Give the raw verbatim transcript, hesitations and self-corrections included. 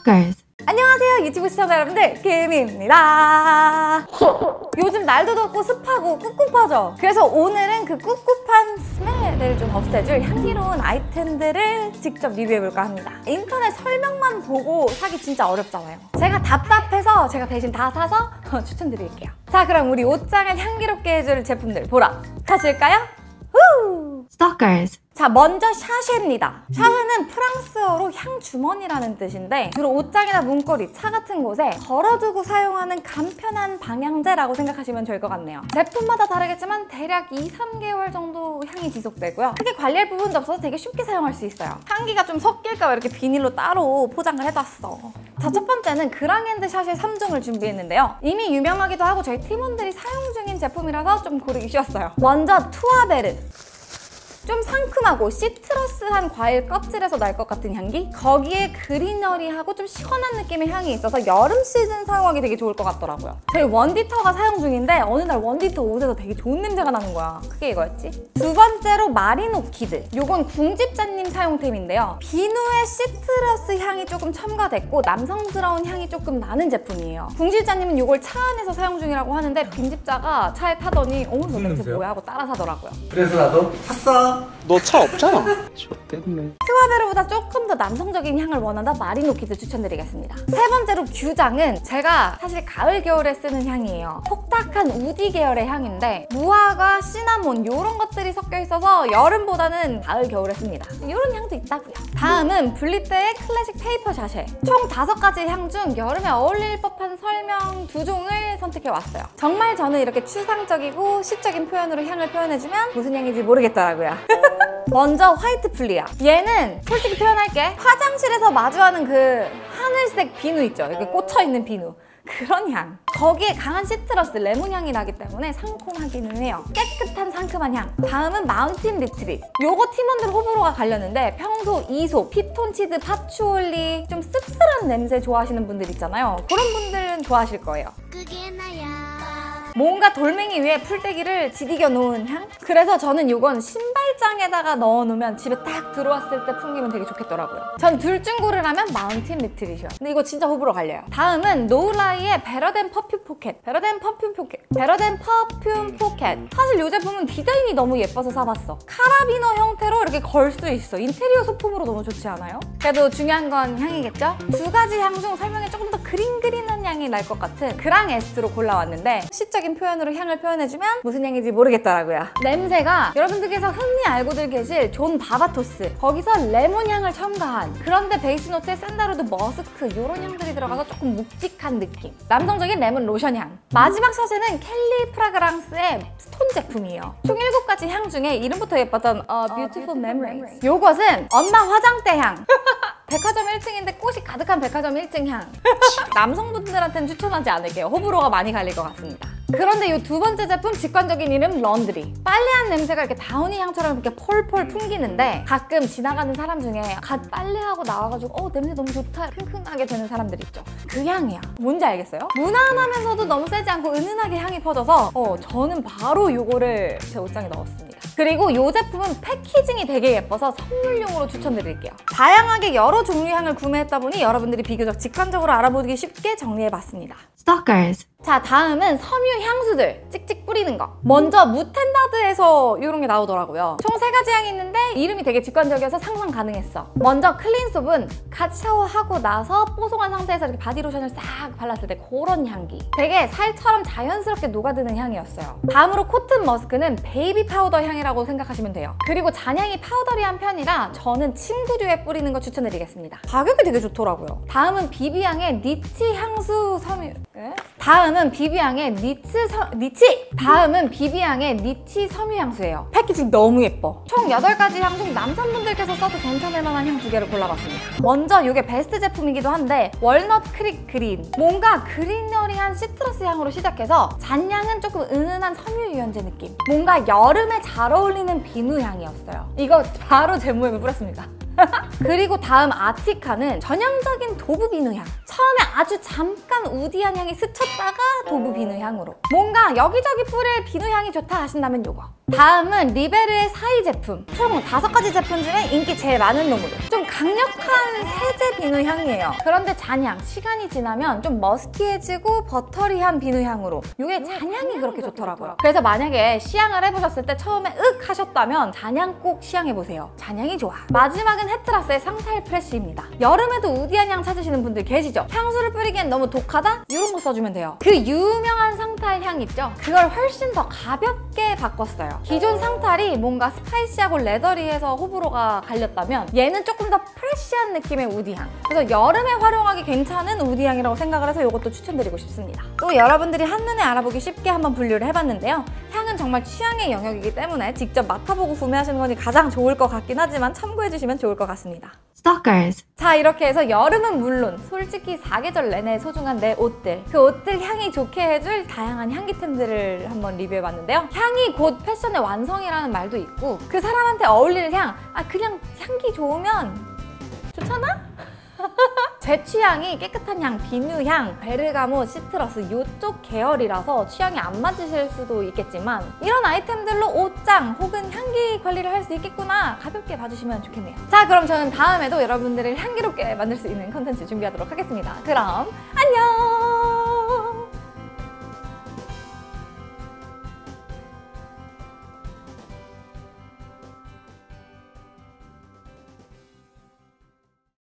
Stalkers. 안녕하세요 유튜브 시청자 여러분들, 김입니다. 요즘 날도 덥고 습하고 꿉꿉하죠? 그래서 오늘은 그 꿉꿉한 스멜을 좀 없애줄 향기로운 아이템들을 직접 리뷰해볼까 합니다. 인터넷 설명만 보고 사기 진짜 어렵잖아요. 제가 답답해서 제가 대신 다 사서 추천드릴게요. 자, 그럼 우리 옷장을 향기롭게 해줄 제품들 보러 가실까요? 후! Stalkers. 자, 먼저 샤쉐입니다. 샤쉐는 프랑스어로 향주머니라는 뜻인데 주로 옷장이나 문고리, 차 같은 곳에 걸어두고 사용하는 간편한 방향제라고 생각하시면 좋을 것 같네요. 제품마다 다르겠지만 대략 이, 삼 개월 정도 향이 지속되고요. 크게 관리할 부분도 없어서 되게 쉽게 사용할 수 있어요. 향기가 좀 섞일까 봐 이렇게 비닐로 따로 포장을 해놨어. 자, 첫 번째는 그랑앤드 샤쉐 삼 종을 준비했는데요. 이미 유명하기도 하고 저희 팀원들이 사용 중인 제품이라서 좀 고르기 쉬웠어요. 먼저 투아베르. 좀 상큼하고 시트러스한 과일 껍질에서 날 것 같은 향기? 거기에 그리너리하고 좀 시원한 느낌의 향이 있어서 여름 시즌 사용하기 되게 좋을 것 같더라고요. 저희 원디터가 사용 중인데 어느 날 원디터 옷에서 되게 좋은 냄새가 나는 거야. 그게 이거였지? 두 번째로 마리노키드. 요건 궁집자님 사용템인데요. 비누의 시트러스 향이 조금 첨가됐고 남성스러운 향이 조금 나는 제품이에요. 궁집자님은 요걸 차 안에서 사용 중이라고 하는데 김집자가 차에 타더니 어머 저 냄새 뭐야 하고 따라 사더라고요. 그래서 나도 샀어. 너 차 없잖아. 좋댔네. 투아베르보다 조금 더 남성적인 향을 원한다 마리노키드 추천드리겠습니다. 세 번째로 뷰장은 제가 사실 가을 겨울에 쓰는 향이에요. 톡탁한 우디 계열의 향인데 무화과, 시나몬 이런 것들이 섞여 있어서 여름보다는 가을 겨울에 씁니다. 이런 향도 있다고요. 다음은 블리떼의 클래식 페이퍼 샤쉐. 총 다섯 가지 향 중 여름에 어울릴 법한 설명 두 종을 선택해왔어요. 정말 저는 이렇게 추상적이고 시적인 표현으로 향을 표현해주면 무슨 향인지 모르겠더라고요. 먼저 화이트 플리아. 얘는 솔직히 표현할게. 화장실에서 마주하는 그 하늘색 비누 있죠? 이렇게 꽂혀있는 비누. 그런 향. 거기에 강한 시트러스, 레몬 향이 나기 때문에 상콤하기는 해요. 깨끗한 상큼한 향. 다음은 마운틴 리트릿. 요거 팀원들 호불호가 갈렸는데 평소 이솝, 피톤치드, 파추올리 좀 씁쓸한 냄새 좋아하시는 분들 있잖아요. 그런 분들은 좋아하실 거예요. 그게 나야. 뭔가 돌멩이 위에 풀떼기를 지디겨 놓은 향? 그래서 저는 이건 신발장에다가 넣어놓으면 집에 딱 들어왔을 때 풍기면 되게 좋겠더라고요. 전 둘 중 고르라면 마운틴 리트릿이요. 근데 이거 진짜 호불호 갈려요. 다음은 노을라이의 베러덴 퍼퓸 포켓. 베러덴 퍼퓸 포켓. 베러덴 퍼퓸 포켓. 사실 이 제품은 디자인이 너무 예뻐서 사봤어. 카라비너 형태로 이렇게 걸 수 있어. 인테리어 소품으로 너무 좋지 않아요? 그래도 중요한 건 향이겠죠? 두 가지 향 중 설명에 조금 더 그린그린한 향이 날 것 같은 그랑 에스트로 골라왔는데 시적 표현으로 향을 표현해주면 무슨 향인지 모르겠더라고요. 냄새가 여러분들께서 흔히 알고들 계실 존 바바토스, 거기서 레몬 향을 첨가한, 그런데 베이스 노트에 샌다르드, 머스크 이런 향들이 들어가서 조금 묵직한 느낌. 남성적인 레몬 로션 향. 마지막 샤쉐는 켈리 프라그랑스의 스톤 제품이에요. 총 일곱 가지 향 중에 이름부터 예뻤던 uh, Beautiful Memories. 요것은 엄마 화장대 향. 백화점 일 층인데 꽃이 가득한 백화점 일 층 향. 남성분들한테는 추천하지 않을게요. 호불호가 많이 갈릴 것 같습니다. 그런데 이 두 번째 제품 직관적인 이름 런드리. 빨래한 냄새가 이렇게 다우니 향처럼 이렇게 폴폴 풍기는데 가끔 지나가는 사람 중에 갓 빨래하고 나와가지고 어 냄새 너무 좋다 킁킁하게 되는 사람들 있죠. 그 향이야. 뭔지 알겠어요? 무난하면서도 너무 세지 않고 은은하게 향이 퍼져서 어 저는 바로 이거를 제 옷장에 넣었습니다. 그리고 이 제품은 패키징이 되게 예뻐서 선물용으로 추천드릴게요. 다양하게 여러 종류의 향을 구매했다 보니 여러분들이 비교적 직관적으로 알아보기 쉽게 정리해봤습니다. Stalkers. 자, 다음은 섬유 향수들 찍찍 뿌리는 거. 먼저 무텐다드에서 이런 게 나오더라고요. 총 세 가지 향이 있는데 이름이 되게 직관적이어서 상상 가능했어. 먼저 클린솝은 갓 샤워하고 나서 뽀송한 상태에서 이렇게 바디로션을 싹 발랐을 때 그런 향기. 되게 살처럼 자연스럽게 녹아드는 향이었어요. 다음으로 코튼 머스크는 베이비 파우더 향이라고 생각하시면 돼요. 그리고 잔향이 파우더리한 편이라 저는 침구류에 뿌리는 거 추천드리겠습니다. 가격이 되게 좋더라고요. 다음은 비비앙의 니치 향수 섬유. 에? 다음은 비비앙의 니치 서, 니치! 다음은 비비앙의 니치 섬유 향수예요. 패키징 너무 예뻐. 총 여덟 가지 향 중 남성분들께서 써도 괜찮을 만한 향 두 개를 골라봤습니다. 먼저 이게 베스트 제품이기도 한데 월넛 크릭 그린. 뭔가 그리너리한 시트러스 향으로 시작해서 잔향은 조금 은은한 섬유 유연제 느낌. 뭔가 여름에 잘 어울리는 비누 향이었어요. 이거 바로 제 모임을 뿌렸습니다. 그리고 다음 아티카는 전형적인 도부 비누향. 처음에 아주 잠깐 우디한 향이 스쳤다가 도부 비누향으로. 뭔가 여기저기 뿌릴 비누향이 좋다 하신다면 요거. 다음은 리베르의 사이 제품. 총 다섯 가지 제품 중에 인기 제일 많은 놈으로. 좀 강력한 세제 비누향이에요. 그런데 잔향, 시간이 지나면 좀 머스티해지고 버터리한 비누향으로. 이게 잔향이 그렇게 좋더라고요. 그래서 만약에 시향을 해보셨을 때 처음에 윽 하셨다면 잔향 꼭 시향해보세요. 잔향이 좋아. 마지막은 헤트라스의 상탈 프레쉬입니다. 여름에도 우디한 향 찾으시는 분들 계시죠? 향수를 뿌리기엔 너무 독하다? 이런 거 써주면 돼요. 그 유명한 상탈 향 있죠? 그걸 훨씬 더 가볍게 바꿨어요. 기존 상탈이 뭔가 스파이시하고 레더리해서 호불호가 갈렸다면 얘는 조금 더 프레쉬한 느낌의 우디향. 그래서 여름에 활용하기 괜찮은 우디향이라고 생각을 해서 이것도 추천드리고 싶습니다. 또 여러분들이 한눈에 알아보기 쉽게 한번 분류를 해봤는데요. 향은 정말 취향의 영역이기 때문에 직접 맡아보고 구매하시는 것이 가장 좋을 것 같긴 하지만 참고해주시면 좋을 것 같습니다. Stalkers. 자, 이렇게 해서 여름은 물론 솔직히 사계절 내내 소중한 내 옷들, 그 옷들 향이 좋게 해줄 다양한 향기템들을 한번 리뷰해봤는데요. 향이 곧 패션의 완성이라는 말도 있고 그 사람한테 어울리는 향, 아 그냥 향기 좋으면 좋잖아? 제 취향이 깨끗한 향, 비누향, 베르가모, 시트러스 이쪽 계열이라서 취향이 안 맞으실 수도 있겠지만 이런 아이템들로 옷장 혹은 향기 관리를 할 수 있겠구나 가볍게 봐주시면 좋겠네요. 자, 그럼 저는 다음에도 여러분들을 향기롭게 만들 수 있는 컨텐츠 준비하도록 하겠습니다. 그럼 안녕!